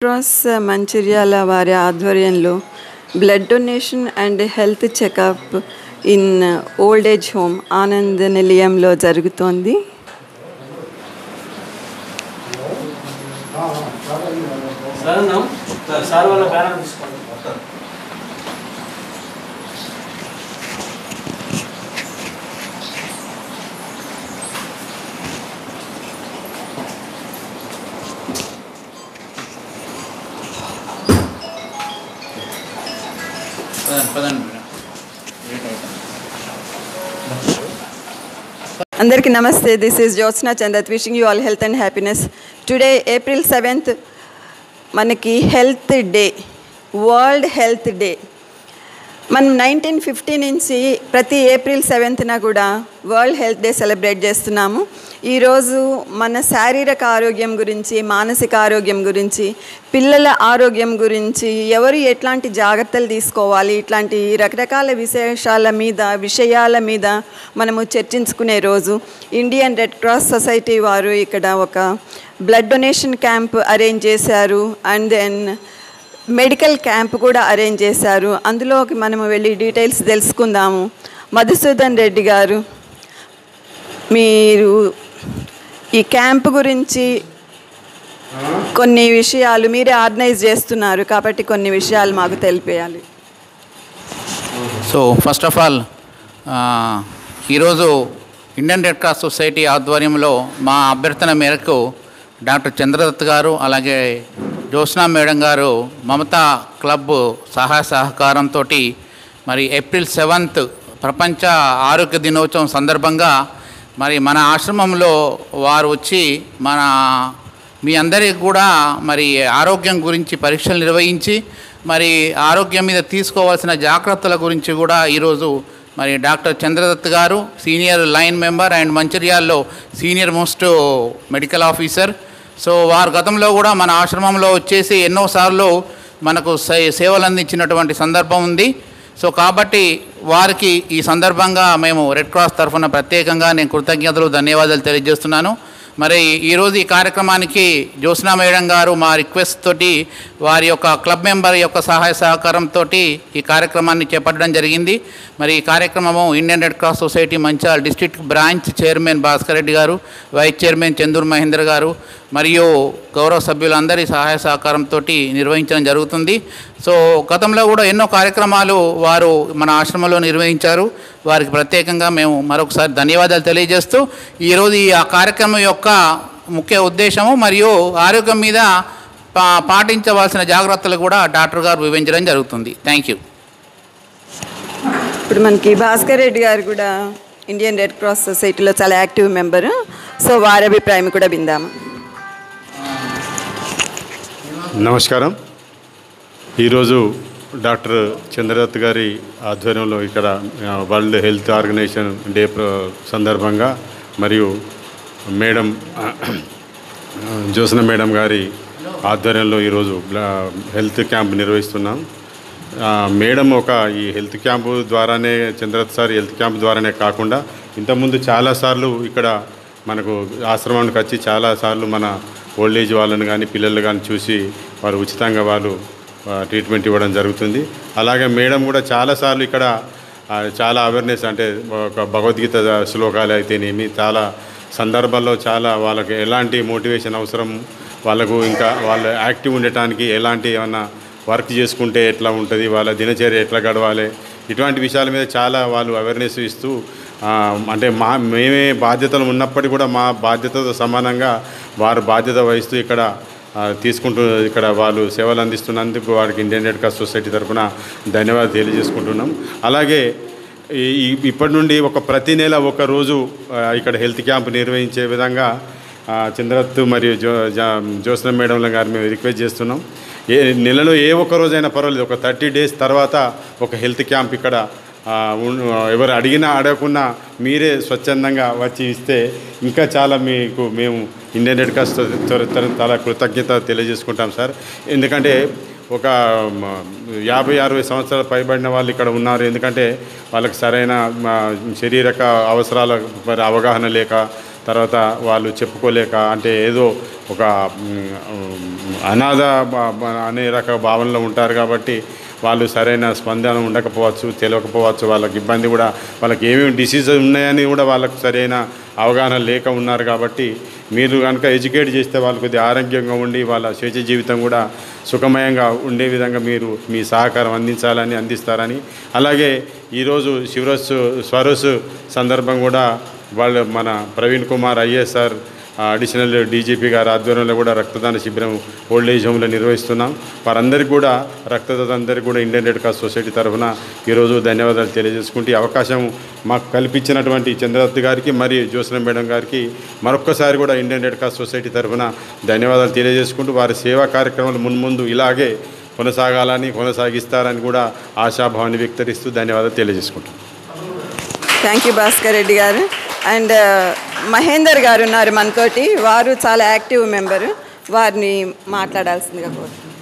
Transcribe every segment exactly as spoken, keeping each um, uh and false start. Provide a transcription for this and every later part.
Cross Mancherial వారి ఆధ్వర్యంలో blood donation and health checkup in old age home Anand నిలయంలో జరుగుతోంది. అందరికీ నమస్తే. This is Jyotsna Chandat wishing you all health and happiness. Today April seventh మనకి health day, world health day. మనం nineteen fifty నుంచి ప్రతి ఏప్రిల్ సెవెంత్న కూడా వరల్డ్ హెల్త్ డే సెలబ్రేట్ చేస్తున్నాము. ఈరోజు మన శారీరక ఆరోగ్యం గురించి, మానసిక ఆరోగ్యం గురించి, పిల్లల ఆరోగ్యం గురించి, ఎవరు ఎట్లాంటి జాగ్రత్తలు తీసుకోవాలి, ఇట్లాంటి రకరకాల విశేషాల మీద విషయాల మీద మనము చర్చించుకునే రోజు. ఇండియన్ రెడ్ క్రాస్ సొసైటీ వారు ఇక్కడ ఒక బ్లడ్ డొనేషన్ క్యాంప్ అరేంజ్ చేశారు. అండ్ దెన్ మెడికల్ క్యాంప్ కూడా అరేంజ్ చేశారు. అందులోకి మనము వెళ్ళి డీటెయిల్స్ తెలుసుకుందాము. మధుసూదన్ రెడ్డి గారు, మీరు ఈ క్యాంప్ గురించి కొన్ని విషయాలు మీరే ఆర్గనైజ్ చేస్తున్నారు కాబట్టి కొన్ని విషయాలు మాకు తెలిపేయాలి. సో ఫస్ట్ ఆఫ్ ఆల్ ఈరోజు ఇండియన్ రెడ్ క్రాస్ సొసైటీ ఆధ్వర్యంలో మా అభ్యర్థన మేరకు డాక్టర్ చంద్రదత్ గారు అలాగే జ్యోత్స్నా మేడం గారు మమతా క్లబ్ సహాయ సహకారంతో మరి ఏప్రిల్ సెవెంత్ ప్రపంచ ఆరోగ్య దినోత్సవం సందర్భంగా మరి మన ఆశ్రమంలో వారు వచ్చి మన మీ అందరికీ కూడా మరి ఆరోగ్యం గురించి పరీక్షలు నిర్వహించి మరి ఆరోగ్యం మీద తీసుకోవాల్సిన జాగ్రత్తల గురించి కూడా ఈరోజు మరి డాక్టర్ చంద్రదత్ గారు సీనియర్ లైన్ మెంబర్ అండ్ మంచిర్యాలలో senior most medical officer. So వారు గతంలో కూడా మన ఆశ్రమంలో వచ్చేసి ఎన్నోసార్లు మనకు సేవలు అందించినటువంటి సందర్భం ఉంది. సో కాబట్టి వారికి ఈ సందర్భంగా మేము రెడ్ క్రాస్ తరఫున ప్రత్యేకంగా నేను కృతజ్ఞతలు ధన్యవాదాలు తెలియజేస్తున్నాను. మరి ఈరోజు ఈ కార్యక్రమానికి జ్యోత్స్నా మేడం గారు మా రిక్వెస్ట్ తోటి వారి యొక్క క్లబ్ మెంబర్ యొక్క సహాయ సహకారంతో ఈ కార్యక్రమాన్ని చేపట్టడం జరిగింది. మరి ఈ కార్యక్రమము Indian red cross society Mancherial district branch chairman Bhaskar Reddy గారు, వైస్ చైర్మన్ చందూర్ మహేందర్ గారు మరియు గౌరవ సభ్యులందరి సహాయ సహకారంతో నిర్వహించడం జరుగుతుంది. సో గతంలో కూడా ఎన్నో కార్యక్రమాలు వారు మన ఆశ్రమంలో నిర్వహించారు. వారికి ప్రత్యేకంగా మేము మరొకసారి ధన్యవాదాలు తెలియజేస్తూ ఈరోజు ఈ ఆ కార్యక్రమం యొక్క ముఖ్య ఉద్దేశము మరియు ఆరోగ్యం మీద పా పాటించవలసిన జాగ్రత్తలు కూడా డాక్టర్ గారు వివరించడం జరుగుతుంది. Thank you. ఇప్పుడు మనకి భాస్కర్ రెడ్డి గారు కూడా ఇండియన్ రెడ్ క్రాస్ సొసైటీలో చాలా యాక్టివ్ మెంబరు. సో వారి అభిప్రాయం కూడా విందాము. నమస్కారం. ఈరోజు డాక్టర్ చంద్రదత్ గారి ఆధ్వర్యంలో ఇక్కడ వరల్డ్ హెల్త్ ఆర్గనైజేషన్ డే సందర్భంగా మరియు మేడం జ్యోత్స్నా మేడం గారి ఆధ్వర్యంలో ఈరోజు హెల్త్ క్యాంప్ నిర్వహిస్తున్నాం. మేడం ఒక ఈ హెల్త్ క్యాంపు ద్వారానే చంద్రదత్ సార్ హెల్త్ క్యాంప్ ద్వారానే కాకుండా ఇంతకుముందు చాలాసార్లు ఇక్కడ మనకు ఆశ్రమానికి వచ్చి చాలాసార్లు మన ఓల్డ్ ఏజ్ వాళ్ళని కానీ పిల్లలు కానీ చూసి వారు ఉచితంగా వాళ్ళు ట్రీట్మెంట్ ఇవ్వడం జరుగుతుంది. అలాగే మేడం కూడా చాలాసార్లు ఇక్కడ చాలా అవేర్నెస్ అంటే ఒక భగవద్గీత శ్లోకాలు అయితేనేమి చాలా సందర్భాల్లో చాలా వాళ్ళకి ఎలాంటి మోటివేషన్ అవసరం, వాళ్ళకు ఇంకా వాళ్ళు యాక్టివ్ ఉండటానికి ఎలాంటి ఏమన్నా వర్క్ చేసుకుంటే ఎట్లా ఉంటుంది, వాళ్ళ దినచర్య ఎట్లా గడవాలి, ఇటువంటి విషయాల మీద చాలా వాళ్ళు అవేర్నెస్ ఇస్తూ అంటే మా మేమే బాధ్యతలు ఉన్నప్పటికీ కూడా మా బాధ్యతతో సమానంగా వారు బాధ్యత వహిస్తూ ఇక్కడ తీసుకుంటూ ఇక్కడ వాళ్ళు సేవలు అందిస్తున్నందుకు వారికి ఇండియన్ రెడ్ క్రాస్ సొసైటీ తరఫున ధన్యవాదాలు తెలియజేసుకుంటున్నాం. అలాగే ఇప్పటి నుండి ఒక ప్రతి నెల ఒక రోజు ఇక్కడ హెల్త్ క్యాంప్ నిర్వహించే విధంగా చంద్రదత్ మరియు జో జ్యోత్స్నా మేడం గారు మేము రిక్వెస్ట్ చేస్తున్నాం. ఏ నెలలో ఏ ఒక్క రోజైనా పర్వాలేదు, ఒక థర్టీ డేస్ తర్వాత ఒక హెల్త్ క్యాంప్ ఇక్కడ ఎవరు అడిగినా అడగకున్నా మీరే స్వచ్ఛందంగా వచ్చి ఇస్తే ఇంకా చాలా మీకు మేము ఇండియన్ రెడ్ క్రాస్ చాలా కృతజ్ఞత తెలియజేసుకుంటాం సార్. ఎందుకంటే ఒక యాభై అరవై సంవత్సరాలు పైబడిన వాళ్ళు ఇక్కడ ఉన్నారు. ఎందుకంటే వాళ్ళకి సరైన శారీరక అవసరాల అవగాహన లేక తర్వాత వాళ్ళు చెప్పుకోలేక అంటే ఏదో ఒక అనాథ అనే రక భావనలో ఉంటారు కాబట్టి వాళ్ళు సరైన స్పందన ఉండకపోవచ్చు, తెలియకపోవచ్చు, వాళ్ళకి ఇబ్బంది కూడా, వాళ్ళకి ఏమేమి డిసీజెస్ ఉన్నాయని కూడా వాళ్ళకు సరైన అవగాహన లేక ఉన్నారు. కాబట్టి మీరు కనుక ఎడ్యుకేట్ చేస్తే వాళ్ళు కొద్దిగా ఆరోగ్యంగా ఉండి వాళ్ళ స్వేచ్ఛ జీవితం కూడా సుఖమయంగా ఉండే విధంగా మీరు మీ సహకారం అందించాలని అందిస్తారని, అలాగే ఈరోజు శివరస్సు స్వరస్సు సందర్భం కూడా వాళ్ళు మన Praveen Kumar IAS sir additional DGP గారి ఆధ్వర్యంలో కూడా రక్తదాన శిబిరం ఓల్డ్ ఏజ్ హోమ్లో నిర్వహిస్తున్నాం. వారందరికీ కూడా రక్తదాతందరికీ కూడా ఇండియన్ రెడ్ క్రాస్ సొసైటీ తరఫున ఈరోజు ధన్యవాదాలు తెలియజేసుకుంటూ ఈ అవకాశం మాకు కల్పించినటువంటి చంద్రదత్ గారికి మరియు జ్యోత్స్న మేడం గారికి మరొక్కసారి కూడా ఇండియన్ రెడ్ క్రాస్ సొసైటీ తరఫున ధన్యవాదాలు తెలియజేసుకుంటూ వారి సేవా కార్యక్రమాలు మున్ముందు ఇలాగే కొనసాగాలని కొనసాగిస్తారని కూడా ఆశాభావాన్ని వ్యక్తరిస్తూ ధన్యవాదాలు తెలియజేసుకుంటాం. థ్యాంక్ యూ భాస్కర్ రెడ్డి గారు. అండ్ మహేందర్ గారు ఉన్నారు మనతోటి, వారు చాలా యాక్టివ్ మెంబరు, వారిని మాట్లాడాల్సిందిగా కోరుతున్నాను.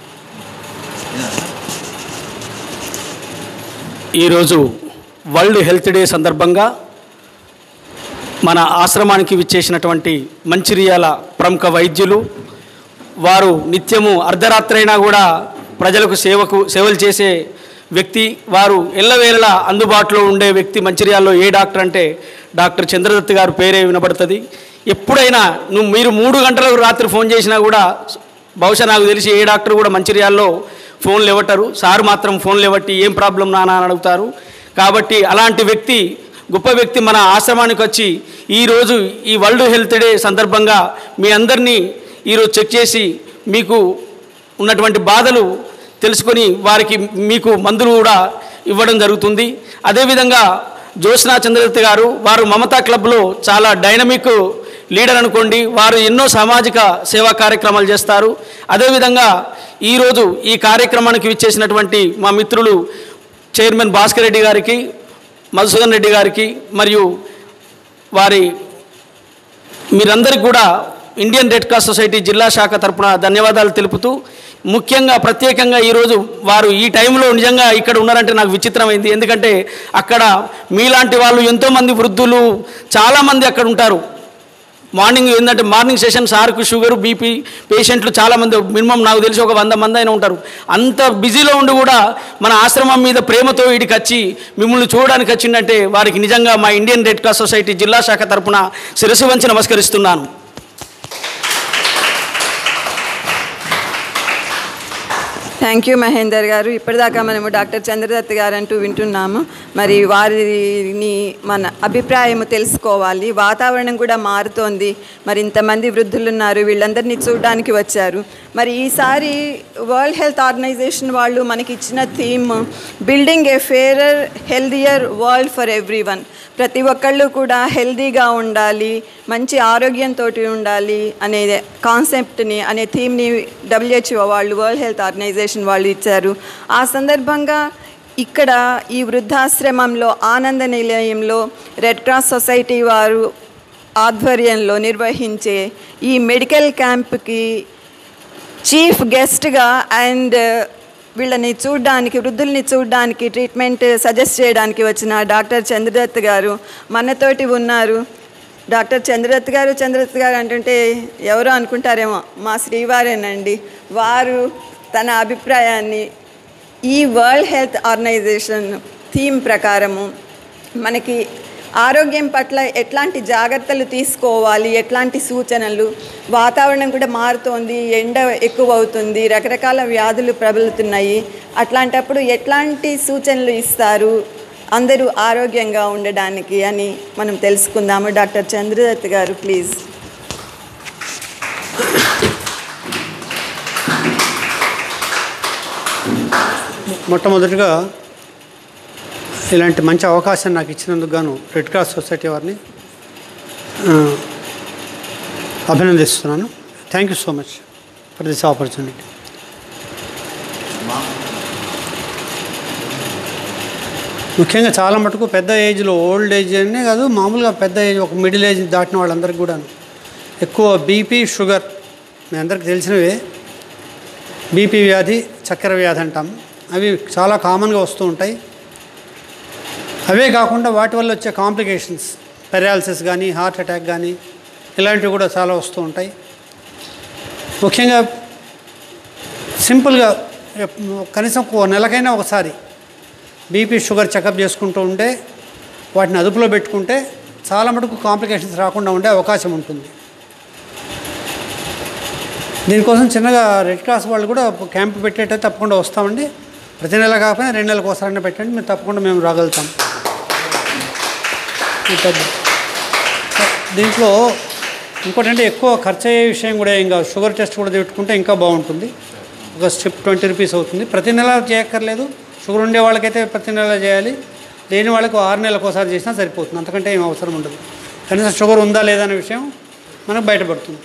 ఈరోజు వరల్డ్ హెల్త్ డే సందర్భంగా మన ఆశ్రమానికి విచ్చేసినటువంటి మంచిర్యాల ప్రముఖ వైద్యులు, వారు నిత్యము అర్ధరాత్రైనా కూడా ప్రజలకు సేవకు సేవలు చేసే వ్యక్తి, వారు ఎల్లవేళలా అందుబాటులో ఉండే వ్యక్తి. మంచిర్యాలలో ఏ డాక్టర్ అంటే డాక్టర్ చంద్రదత్ గారు పేరే వినబడుతుంది. ఎప్పుడైనా నువ్వు మీరు మూడు గంటలకు రాత్రి ఫోన్ చేసినా కూడా బహుశా నాకు తెలిసి ఏ డాక్టర్ కూడా మంచిర్యాలలో ఫోన్లు ఇవ్వటరు, సార్ మాత్రం ఫోన్లు ఇవ్వట్టి ఏం ప్రాబ్లం నానా అని అడుగుతారు. కాబట్టి అలాంటి వ్యక్తి, గొప్ప వ్యక్తి మన ఆశ్రమానికి వచ్చి ఈరోజు ఈ వరల్డ్ హెల్త్ డే సందర్భంగా మీ అందరినీ ఈరోజు చెక్ చేసి మీకు ఉన్నటువంటి బాధలు తెలుసుకొని వారికి మీకు మందులు కూడా ఇవ్వడం జరుగుతుంది. అదేవిధంగా జ్యోత్స్నా చంద్రదత్ గారు, వారు మమతా క్లబ్లో చాలా డైనమిక్ లీడర్ అనుకోండి, వారు ఎన్నో సామాజిక సేవా కార్యక్రమాలు చేస్తారు. అదేవిధంగా ఈరోజు ఈ కార్యక్రమానికి విచ్చేసినటువంటి మా మిత్రులు చైర్మన్ భాస్కర్ రెడ్డి గారికి, మధుసూదన్ రెడ్డి గారికి మరియు వారి మీరందరికీ కూడా ఇండియన్ రెడ్ క్రాస్ సొసైటీ జిల్లా శాఖ తరపున ధన్యవాదాలు తెలుపుతూ, ముఖ్యంగా ప్రత్యేకంగా ఈరోజు వారు ఈ టైంలో నిజంగా ఇక్కడ ఉన్నారంటే నాకు విచిత్రమైంది. ఎందుకంటే అక్కడ మీలాంటి వాళ్ళు ఎంతోమంది వృద్ధులు చాలామంది అక్కడ ఉంటారు. మార్నింగ్ ఏంటంటే మార్నింగ్ సెషన్ సార్కు షుగర్ బీపీ పేషెంట్లు చాలామంది, మినిమం నాకు తెలిసి ఒక వంద మంది అయినా ఉంటారు. అంత బిజీలో ఉండి కూడా మన ఆశ్రమం మీద ప్రేమతో వీడికి వచ్చి మిమ్మల్ని చూడడానికి వచ్చిందంటే వారికి నిజంగా మా ఇండియన్ రెడ్ క్రాస్ సొసైటీ జిల్లా శాఖ తరపున శిరస్సు వంచి నమస్కరిస్తున్నాను. థ్యాంక్ యూ మహేందర్ గారు. ఇప్పటిదాకా మనము డాక్టర్ చంద్రదత్ గారు అంటూ వింటున్నాము. మరి వారిని మన అభిప్రాయం తెలుసుకోవాలి. వాతావరణం కూడా మారుతోంది, మరి ఇంతమంది వృద్ధులు ఉన్నారు, వీళ్ళందరినీ చూడడానికి వచ్చారు. మరి ఈసారి వరల్డ్ హెల్త్ ఆర్గనైజేషన్ వాళ్ళు మనకి ఇచ్చిన theme building a fairer healthier world for everyone. ప్రతి ఒక్కళ్ళు కూడా హెల్దీగా ఉండాలి, మంచి ఆరోగ్యంతో ఉండాలి అనే కాన్సెప్ట్ని, అనే థీమ్ని డబ్ల్యూహెచ్ఓ వాళ్ళు, వరల్డ్ హెల్త్ ఆర్గనైజేషన్ వాళ్ళు ఇచ్చారు. ఆ సందర్భంగా ఇక్కడ ఈ వృద్ధాశ్రమంలో ఆనంద నిలయంలో రెడ్ క్రాస్ సొసైటీ వారు ఆధ్వర్యంలో నిర్వహించే ఈ మెడికల్ క్యాంప్కి చీఫ్ గెస్ట్గా అండ్ వీళ్ళని చూడడానికి, వృద్ధుల్ని చూడడానికి, ట్రీట్మెంట్ సజెస్ట్ చేయడానికి వచ్చిన డాక్టర్ చంద్రదత్ గారు మనతోటి ఉన్నారు. డాక్టర్ చంద్రదత్ గారు చంద్రదత్ గారు అంటుంటే ఎవరో అనుకుంటారేమో, మా శ్రీవారేనండి. వారు తన అభిప్రాయాన్ని ఈ వరల్డ్ హెల్త్ ఆర్గనైజేషన్ థీమ్ ప్రకారము మనకి ఆరోగ్యం పట్ల ఎట్లాంటి జాగ్రత్తలు తీసుకోవాలి, ఎట్లాంటి సూచనలు, వాతావరణం కూడా మారుతోంది, ఎండ ఎక్కువ అవుతుంది, రకరకాల వ్యాధులు ప్రబలుతున్నాయి, అట్లాంటప్పుడు ఎట్లాంటి సూచనలు ఇస్తారు అందరూ ఆరోగ్యంగా ఉండడానికి అని మనం తెలుసుకుందాము. డాక్టర్ చంద్రదత్ గారు ప్లీజ్. మొట్టమొదటిగా ఇలాంటి మంచి అవకాశం నాకు ఇచ్చినందుకు గాను రెడ్ క్రాస్ సొసైటీ వారిని అభినందిస్తున్నాను. Thank you so much for this opportunity. ముఖ్యంగా చాలా మటుకు పెద్ద ఏజ్లో, ఓల్డ్ ఏజ్ అనే కాదు, మామూలుగా పెద్ద ఏజ్, ఒక మిడిల్ ఏజ్ దాటిన వాళ్ళందరికీ కూడా ఎక్కువ బీపీ, షుగర్ మీ అందరికీ తెలిసినవే. బీపీ వ్యాధి, చక్కెర వ్యాధి అంటాము, అవి చాలా కామన్గా వస్తూ ఉంటాయి. అవే కాకుండా వాటి వల్ల వచ్చే కాంప్లికేషన్స్, పెరాలసిస్ కానీ, హార్ట్ అటాక్ కానీ, ఇలాంటివి కూడా చాలా వస్తూ ఉంటాయి. ముఖ్యంగా సింపుల్గా కనీసం ఓ నెలకైనా ఒకసారి బీపీ షుగర్ చెకప్ చేసుకుంటూ ఉంటే వాటిని అదుపులో పెట్టుకుంటే చాలా మటుకు కాంప్లికేషన్స్ రాకుండా ఉండే అవకాశం ఉంటుంది. దీనికోసం చిన్నగా రెడ్ క్రాస్ వాళ్ళు కూడా క్యాంప్ పెట్టేటైతే తప్పకుండా వస్తామండి. ప్రతి నెల కాకపోయినా రెండు నెలలకు ఒకసారైనా పెట్టండి, మేము తప్పకుండా మేము రాగలుగుతాం. దీంట్లో ఇంకోటంటే ఎక్కువ ఖర్చు అయ్యే విషయం కూడా ఏం కాదు. షుగర్ టెస్ట్ కూడా పెట్టుకుంటే ఇంకా బాగుంటుంది. ఒక స్ట్రిప్ ట్వంటీ రూపీస్ అవుతుంది. ప్రతి నెల చేయక్కర్లేదు. షుగర్ ఉండే వాళ్ళకైతే ప్రతి నెల చేయాలి, లేని వాళ్ళకు ఆరు నెలలకు ఒకసారి చేసినా సరిపోతుంది. అంతకంటే ఏం అవసరం ఉండదు. కనీసం షుగర్ ఉందా లేదా అనే విషయం మనకు బయటపడుతుంది.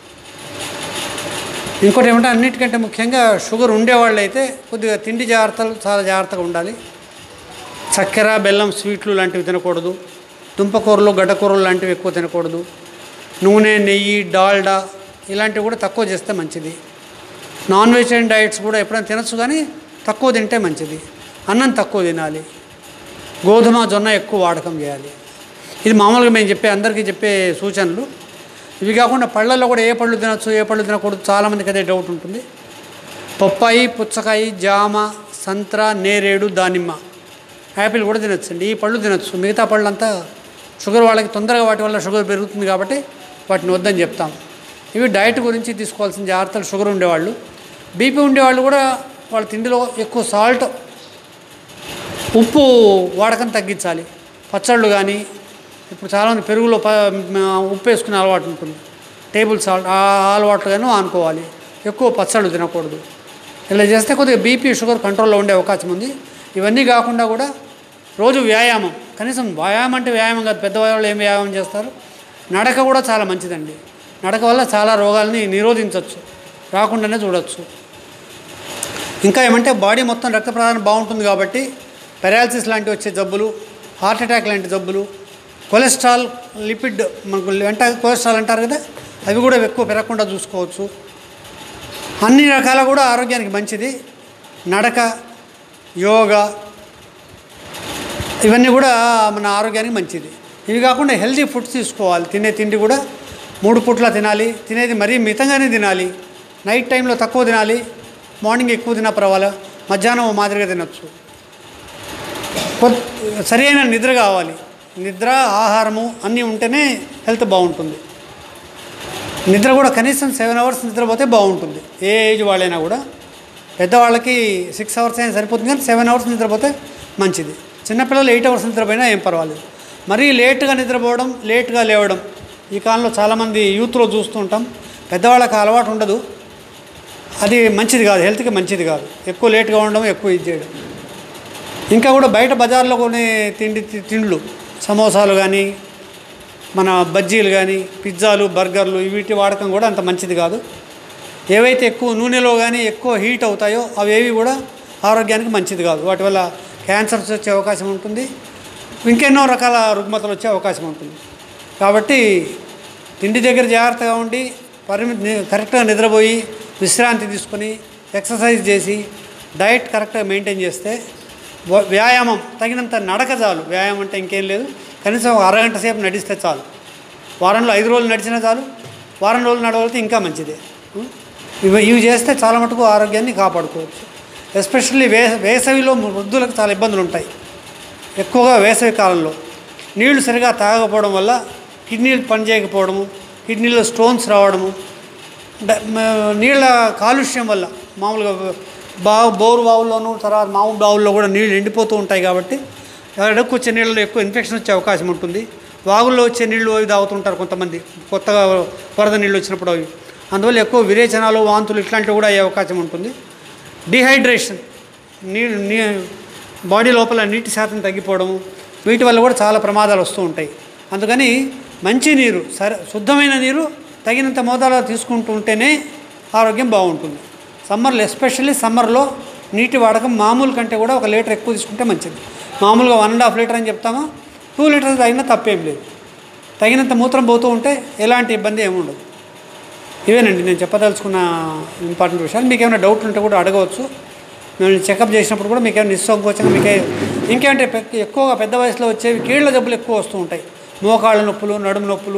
ఇంకోటి ఏమంటే అన్నిటికంటే ముఖ్యంగా షుగర్ ఉండేవాళ్ళు అయితే కొద్దిగా తిండి జాగ్రత్తలు చాలా జాగ్రత్తగా ఉండాలి. చక్కెర, బెల్లం, స్వీట్లు లాంటివి తినకూడదు. దుంపకూరలు, గడ్డకూరలు లాంటివి ఎక్కువ తినకూడదు. నూనె, నెయ్యి, డాల్డా ఇలాంటివి కూడా తక్కువ చేస్తే మంచిది. నాన్ వెజిటేరియన్ డైట్స్ కూడా ఎప్పుడైనా తినచ్చు, కానీ తక్కువ తింటే మంచిది. అన్నం తక్కువ తినాలి. గోధుమ, జొన్న ఎక్కువ వాడకం చేయాలి. ఇది మామూలుగా మేము చెప్పే అందరికీ చెప్పే సూచనలు. ఇవి కాకుండా పళ్ళల్లో కూడా ఏ పళ్ళు తినచ్చు, ఏ పళ్ళు తినకూడదు చాలామందికి అదే డౌట్ ఉంటుంది. పప్పాయి, పుచ్చకాయ, జామ, సంత్ర, నేరేడు, దానిమ్మ, యాపిల్ కూడా తినచ్చండి. ఈ పళ్ళు తినచ్చు. మిగతా పళ్ళంతా షుగర్ వాళ్ళకి తొందరగా వాటి వల్ల షుగర్ పెరుగుతుంది కాబట్టి వాటిని వద్దని చెప్తాం. ఇవి డైట్ గురించి తీసుకోవాల్సిన జాగ్రత్తలు. షుగర్ ఉండేవాళ్ళు, బీపీ ఉండేవాళ్ళు కూడా వాళ్ళ తిండిలో ఎక్కువ సాల్ట్, ఉప్పు వాడకం తగ్గించాలి. పచ్చళ్ళు కానీ, ఇప్పుడు చాలామంది పెరుగులో ప ఉప్పు వేసుకునే అలవాటు ఉంటుంది. టేబుల్ సాల్ట్ ఆ అలవాట్లు కానీ అనుకోవాలి. ఎక్కువ పచ్చళ్ళు తినకూడదు. ఇలా చేస్తే కొద్దిగా బీపీ, షుగర్ కంట్రోల్లో ఉండే అవకాశం ఉంది. ఇవన్నీ కాకుండా కూడా రోజు వ్యాయామం, కనీసం వ్యాయామం అంటే వ్యాయామం కాదు, పెద్దవాళ్ళు ఏం వ్యాయామం చేస్తారు. నడక కూడా చాలా మంచిదండి. నడక వల్ల చాలా రోగాల్ని నిరోధించవచ్చు, రాకుండానే చూడవచ్చు. ఇంకా ఏమంటే బాడీ మొత్తం రక్త ప్రసరణ బాగుంటుంది కాబట్టి పెరాలసిస్ లాంటివి వచ్చే జబ్బులు, హార్ట్ అటాక్ లాంటి జబ్బులు, కొలెస్ట్రాల్, లిపిడ్ మనకు వెంట కొలెస్ట్రాల్ అంటారు కదా, అవి కూడా ఎక్కువ పెరగకుండా చూసుకోవచ్చు. అన్ని రకాల కూడా ఆరోగ్యానికి మంచిది. నడక, యోగా ఇవన్నీ కూడా మన ఆరోగ్యానికి మంచిది. ఇవి కాకుండా హెల్తీ ఫుడ్స్ తీసుకోవాలి. తినే తిండి కూడా మూడు పూట్ల తినాలి. తినేది మరీ మితంగానే తినాలి. నైట్ టైంలో తక్కువ తినాలి, మార్నింగ్ ఎక్కువ తినా పర్వాలా, మధ్యాహ్నం మాదిరిగా తినచ్చు. సరైన నిద్ర కావాలి. నిద్ర, ఆహారము అన్నీ ఉంటేనే హెల్త్ బాగుంటుంది. నిద్ర కూడా కనీసం సెవెన్ అవర్స్ నిద్రపోతే బాగుంటుంది. ఏ ఏజ్ వాళ్ళైనా కూడా. పెద్దవాళ్ళకి సిక్స్ అవర్స్ అయినా సరిపోతుంది, కానీ సెవెన్ అవర్స్ నిద్రపోతే మంచిది. చిన్నపిల్లలు ఎయిట్ అవర్స్ నిద్రపోయినా ఏం పర్వాలేదు. మరీ లేట్గా నిద్రపోవడం, లేట్గా లేవడం ఈ కాలంలో చాలామంది యూత్లో చూస్తూ ఉంటాం. పెద్దవాళ్ళకి అలవాటు ఉండదు. అది మంచిది కాదు, హెల్త్కి మంచిది కాదు. ఎక్కువ లేట్గా ఉండడం, ఎక్కువ ఇది చేయడం. ఇంకా కూడా బయట బజార్లో కొనే తిండి తిండ్లు, సమోసాలు కానీ, మన బజ్జీలు కానీ, పిజ్జాలు, బర్గర్లు వీటి వాడకం కూడా అంత మంచిది కాదు. ఏవైతే ఎక్కువ నూనెలో కానీ ఎక్కువ హీట్ అవుతాయో అవేవి కూడా ఆరోగ్యానికి మంచిది కాదు. వాటి వల్ల క్యాన్సర్స్ వచ్చే అవకాశం ఉంటుంది, ఇంకెన్నో రకాల రుగ్మతలు వచ్చే అవకాశం ఉంటుంది. కాబట్టి తిండి దగ్గర జాగ్రత్తగా ఉండి, పరిమితి కరెక్ట్గా నిద్రపోయి, విశ్రాంతి తీసుకొని, ఎక్సర్సైజ్ చేసి, డైట్ కరెక్ట్గా మెయింటైన్ చేస్తే, వ్యాయామం తగినంత నడక చాలు. వ్యాయామం అంటే ఇంకేం లేదు, కనీసం ఒక అరగంట సేపు నడిస్తే చాలు. వారంలో ఐదు రోజులు నడిచినా చాలు. వారం రోజులు నడవలితే ఇంకా మంచిదే. ఇవి ఇవి చేస్తే చాలా మటుకు ఆరోగ్యాన్ని కాపాడుకోవచ్చు. ఎస్పెషల్లీ వే వేసవిలో వృద్ధులకు చాలా ఇబ్బందులు ఉంటాయి. ఎక్కువగా వేసవి కాలంలో నీళ్లు సరిగా తాగకపోవడం వల్ల కిడ్నీలు పనిచేయకపోవడము, కిడ్నీలో స్టోన్స్ రావడము, నీళ్ళ కాలుష్యం వల్ల మామూలుగా బా బోరు బావుల్లోనూ తర్వాత మామూలు బావుల్లో కూడా నీళ్ళు ఎండిపోతూ ఉంటాయి. కాబట్టి ఎడకు వచ్చే నీళ్ళలో ఎక్కువ ఇన్ఫెక్షన్ వచ్చే అవకాశం ఉంటుంది. వాగుల్లో వచ్చే నీళ్ళు అవి తాగుతుంటారు కొంతమంది, కొత్తగా వరద నీళ్ళు వచ్చినప్పుడు అవి. అందువల్ల ఎక్కువ విరేచనాలు, వాంతులు ఇట్లాంటివి కూడా అయ్యే అవకాశం ఉంటుంది. డిహైడ్రేషన్, నీళ్ళు నీ బాడీ లోపల నీటి శాతం తగ్గిపోవడము, వీటి వల్ల కూడా చాలా ప్రమాదాలు వస్తూ ఉంటాయి. అందుకని మంచి నీరు, సరే శుద్ధమైన నీరు తగినంత మోతాదులో తీసుకుంటూ ఉంటేనే ఆరోగ్యం బాగుంటుంది. సమ్మర్లో ఎస్పెషల్లీ సమ్మర్లో నీటి వాడకం మామూలు కంటే కూడా ఒక లీటర్ ఎక్కువ తీసుకుంటే మంచిది. మామూలుగా వన్ అండ్ హాఫ్ లీటర్ అని చెప్తామో, టూ లీటర్స్ తాగినా తప్పేం లేదు. తగినంత మూత్రం పోతూ ఉంటే ఎలాంటి ఇబ్బంది ఏమి ఉండదు. ఇవేనండి నేను చెప్పదలుచుకున్న ఇంపార్టెంట్ విషయాలు. మీకు ఏమైనా డౌట్లు ఉంటే కూడా అడగవచ్చు. మేము చెకప్ చేసినప్పుడు కూడా మీకు ఏమైనా నిస్సంకోచంగా మీకే ఇంకేంటే ఎక్కువగా పెద్ద వయసులో వచ్చేవి కీళ్ళ జబ్బులు ఎక్కువ వస్తూ ఉంటాయి. మోకాళ్ళ నొప్పులు, నడుము నొప్పులు,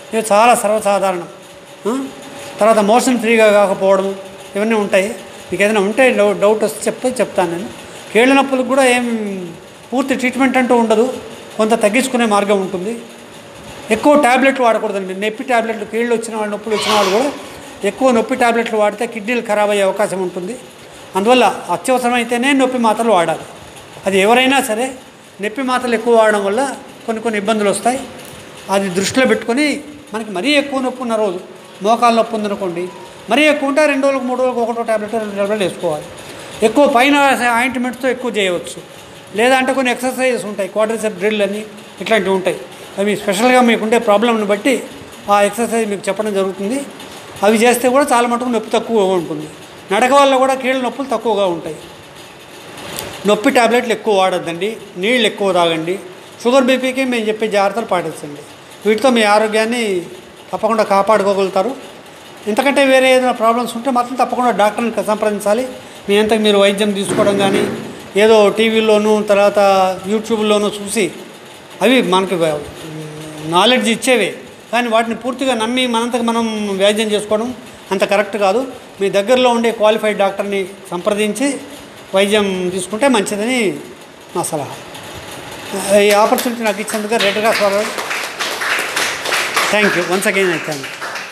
ఇవి చాలా సర్వసాధారణం. తర్వాత మోషన్ ఫ్రీగా కాకపోవడం ఇవన్నీ ఉంటాయి. మీకు ఏదైనా ఉంటే డౌట్ డౌట్ వస్తే చెప్తే చెప్తాను నేను. కీళ్ళ నొప్పులకు కూడా ఏం పూర్తి ట్రీట్మెంట్ అంటూ ఉండదు, కొంత తగ్గించుకునే మార్గం ఉంటుంది. ఎక్కువ ట్యాబ్లెట్లు వాడకూడదండి. నొప్పి ట్యాబ్లెట్లు కీళ్ళు వచ్చిన వాళ్ళు నొప్పులు వచ్చిన వాళ్ళు కూడా ఎక్కువ నొప్పి ట్యాబ్లెట్లు వాడితే కిడ్నీలు ఖరాబ్ అయ్యే అవకాశం ఉంటుంది. అందువల్ల అత్యవసరమైతేనే నొప్పి మాత్రలు వాడాలి. అది ఎవరైనా సరే నొప్పి మాత్రలు ఎక్కువ వాడడం వల్ల కొన్ని కొన్ని ఇబ్బందులు వస్తాయి. అది దృష్టిలో పెట్టుకొని మనకి మరీ ఎక్కువ నొప్పి ఉన్న రోజు, మోకాలు నొప్పి ఉందనుకోండి, మరీ ఎక్కువ ఉంటే రెండు రోజులకు మూడు రోజులకు ఒకటో ట్యాబ్లెట్ రెండు ట్యాబ్లెట్ వేసుకోవాలి. ఎక్కువ పైన ఆయింట్మెంట్స్తో ఎక్కువ చేయవచ్చు. లేదా అంటే కొన్ని ఎక్సర్సైజెస్ ఉంటాయి, క్వాడ్రిసెప్ డ్రిల్ అని ఇట్లాంటివి ఉంటాయి. అవి స్పెషల్గా మీకుండే ప్రాబ్లంని బట్టి ఆ ఎక్సర్సైజ్ మీకు చెప్పడం జరుగుతుంది. అవి చేస్తే కూడా చాలా మటుకు నొప్పి తక్కువగా ఉంటుంది. నడక వల్ల కూడా కీళ్ళ నొప్పులు తక్కువగా ఉంటాయి. నొప్పి ట్యాబ్లెట్లు ఎక్కువ వాడద్దండి, నీళ్ళు ఎక్కువ తాగండి. షుగర్ బీపీకి మేము చెప్పే జాగ్రత్తలు పాటించండి. వీటితో మీ ఆరోగ్యాన్ని తప్పకుండా కాపాడుకోగలుగుతారు. ఇంతకంటే వేరే ఏదైనా ప్రాబ్లమ్స్ ఉంటే మాత్రం తప్పకుండా డాక్టర్ని సంప్రదించాలి. మీ అంతకు మీరు వైద్యం తీసుకోవడం కానీ ఏదో టీవీలోనూ తర్వాత యూట్యూబ్లోనూ చూసి అవి మనకి నాలెడ్జ్ ఇచ్చేవే, కానీ వాటిని పూర్తిగా నమ్మి మనంతకు మనం వైద్యం చేసుకోవడం అంత కరెక్ట్ కాదు. మీ దగ్గరలో ఉండే క్వాలిఫైడ్ డాక్టర్ని సంప్రదించి వైద్యం తీసుకుంటే మంచిదని నా సలహా. ఈ ఆపర్చునిటీ నాకు ఇచ్చినందుకు రెడ్ క్రాస్ వాళ్ళు thank you once again. I thank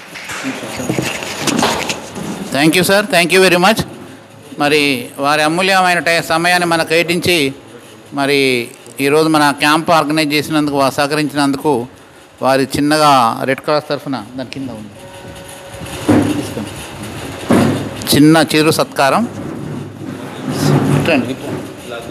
thank you sir, thank you very much. మరి వారి అమూల్యమైన టై సమయాన్ని మనకు కేటాయించి మరి ఈరోజు మన క్యాంప్ ఆర్గనైజ్ చేసినందుకు సహకరించినందుకు వారి చిన్నగా రెడ్ క్రాస్ తరఫున దాని కింద ఉంది చిన్న చిరు సత్కారం. ఇట్రండి ఇట్రండి.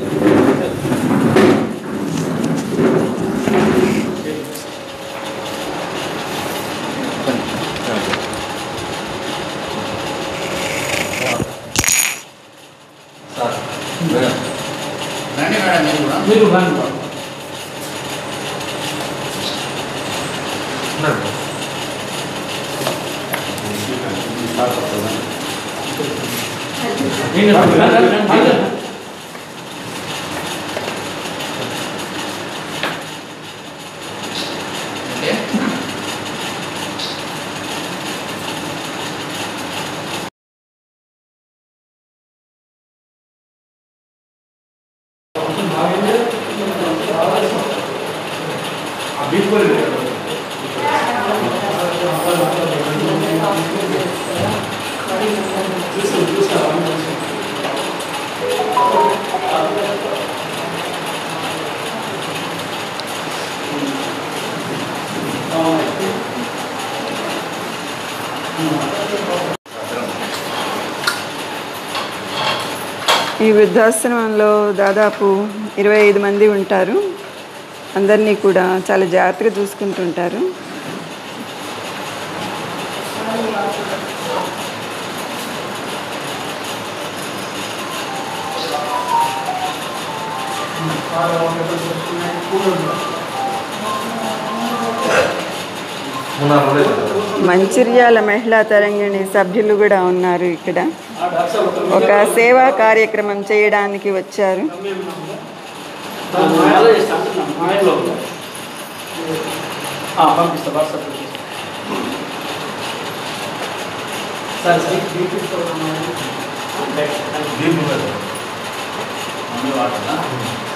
రండి మేడం, మీరు కూడా మీరు ఈ వృద్ధాశ్రమంలో దాదాపు ఇరవై ఐదు మంది ఉంటారు. అందరినీ కూడా చాలా జాగ్రత్తగా చూసుకుంటుంటారు. మంచిర్యాల మహిళా తరంగిణి సభ్యులు కూడా ఉన్నారు ఇక్కడ. ఒక సేవా కార్యక్రమం చేయడానికి వచ్చారు. సరే